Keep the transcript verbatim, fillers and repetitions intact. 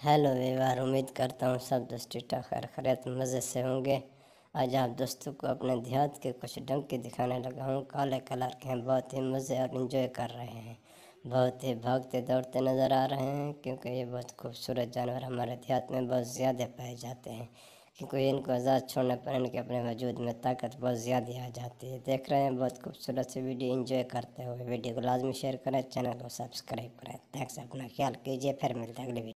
Hello व्यवहार, उम्मीद करता हूँ सब दोस्त ठीक ठाक खैर खैरियत मज़े से होंगे। आज आप दोस्तों को अपने देहात के कुछ डंके दिखाने लगा हूँ। काले कलर के हैं, बहुत ही मज़े और इन्जॉय कर रहे हैं, बहुत ही भागते दौड़ते नज़र आ रहे हैं क्योंकि ये बहुत खूबसूरत जानवर हमारे देहात में बहुत ज़्यादा पाए जाते हैं। क्योंकि इनको आज़ाद छोड़ने पर इनके अपने वजूद में ताकत बहुत ज़्यादा आ जाती है। देख रहे हैं बहुत खूबसूरत सी वीडियो, एंजॉय करते हुए वीडियो को लाजमी शेयर करें, चैनल को सब्सक्राइब करें। थैंक्स, अपना ख्याल कीजिए, फिर मिलते हैं अगली वीडियो।